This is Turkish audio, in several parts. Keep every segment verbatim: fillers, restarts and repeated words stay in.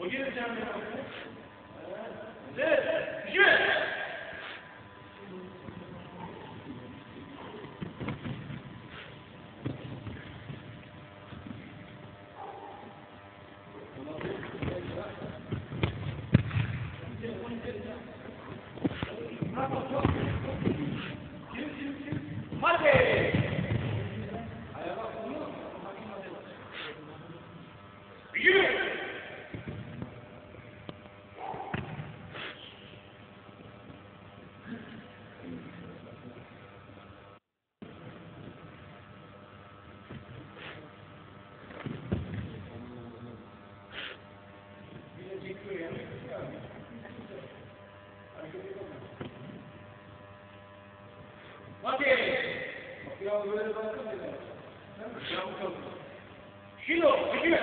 Şilo, çekime.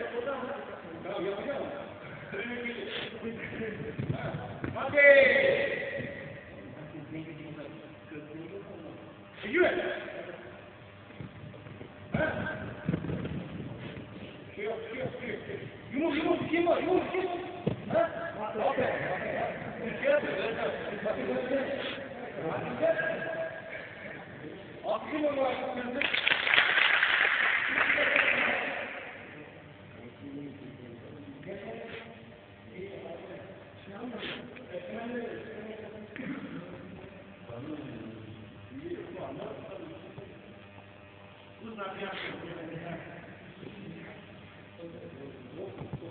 Hadi. Çekime. Şey yok, şey yok, şey yok. Yumur, yumur, kim var, yumur, kim var? Ha? Okey. Aklım olarak yapıyordu. Bunlar yapıyor.